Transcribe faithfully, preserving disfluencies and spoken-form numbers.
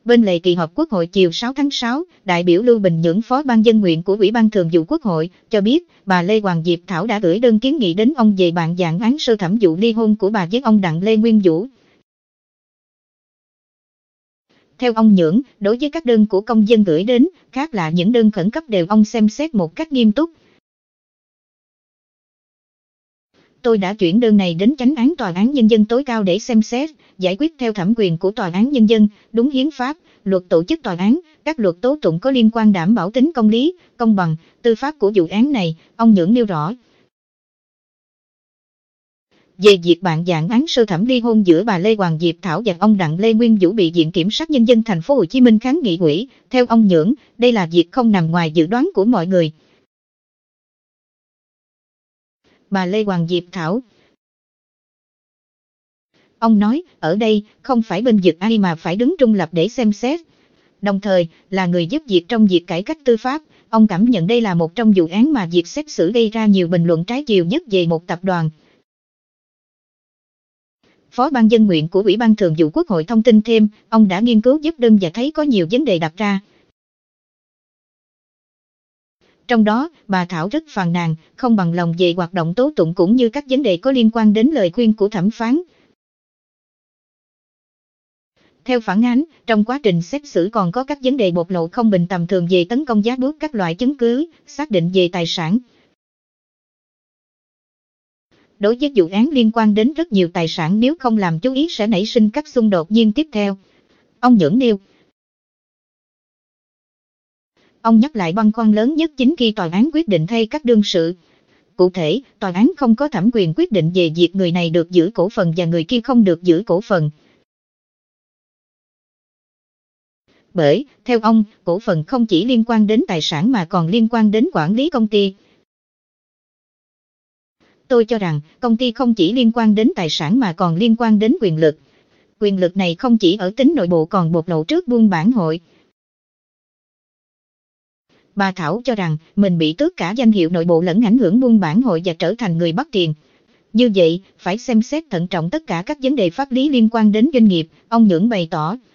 Bên lề kỳ họp Quốc hội chiều sáu tháng sáu, đại biểu Lưu Bình Nhưỡng, Phó Ban Dân nguyện của Ủy ban Thường vụ Quốc hội, cho biết bà Lê Hoàng Diệp Thảo đã gửi đơn kiến nghị đến ông về bạn dạng án sơ thẩm vụ ly hôn của bà với ông Đặng Lê Nguyên Vũ. Theo ông Nhưỡng, đối với các đơn của công dân gửi đến, khác là những đơn khẩn cấp đều ông xem xét một cách nghiêm túc. Tôi đã chuyển đơn này đến Chánh án Tòa án Nhân dân tối cao để xem xét, giải quyết theo thẩm quyền của Tòa án Nhân dân, đúng hiến pháp, luật tổ chức tòa án, các luật tố tụng có liên quan đảm bảo tính công lý, công bằng, tư pháp của vụ án này, ông Nhưỡng nêu rõ. Về việc bạn dạng án sơ thẩm ly hôn giữa bà Lê Hoàng Diệp Thảo và ông Đặng Lê Nguyên Vũ bị Viện Kiểm sát Nhân dân Thành phố Hồ Chí Minh kháng nghị hủy, theo ông Nhưỡng, đây là việc không nằm ngoài dự đoán của mọi người. Bà Lê Hoàng Diệp Thảo. Ông nói, ở đây, không phải bên vực ai mà phải đứng trung lập để xem xét. Đồng thời, là người giúp việc trong việc cải cách tư pháp, ông cảm nhận đây là một trong vụ án mà việc xét xử gây ra nhiều bình luận trái chiều nhất về một tập đoàn. Phó Ban Dân nguyện của Ủy ban Thường vụ Quốc hội thông tin thêm, ông đã nghiên cứu giúp đơn và thấy có nhiều vấn đề đặt ra. Trong đó, bà Thảo rất phàn nàn, không bằng lòng về hoạt động tố tụng cũng như các vấn đề có liên quan đến lời khuyên của thẩm phán. Theo phản ánh, trong quá trình xét xử còn có các vấn đề bộc lộ không bình tầm thường về tấn công giá bút các loại chứng cứ, xác định về tài sản. Đối với vụ án liên quan đến rất nhiều tài sản, nếu không làm chú ý sẽ nảy sinh các xung đột nhiên tiếp theo. Ông Nhưỡng nêu. Ông nhắc lại băn khoăn lớn nhất chính khi tòa án quyết định thay các đương sự. Cụ thể, tòa án không có thẩm quyền quyết định về việc người này được giữ cổ phần và người kia không được giữ cổ phần. Bởi, theo ông, cổ phần không chỉ liên quan đến tài sản mà còn liên quan đến quản lý công ty. Tôi cho rằng, công ty không chỉ liên quan đến tài sản mà còn liên quan đến quyền lực. Quyền lực này không chỉ ở tính nội bộ còn bộc lộ trước buôn bản hội. Bà Thảo cho rằng, mình bị tước cả danh hiệu nội bộ lẫn ảnh hưởng buôn bản hội và trở thành người bắt tiền. Như vậy, phải xem xét thận trọng tất cả các vấn đề pháp lý liên quan đến doanh nghiệp, ông Nhưỡng bày tỏ.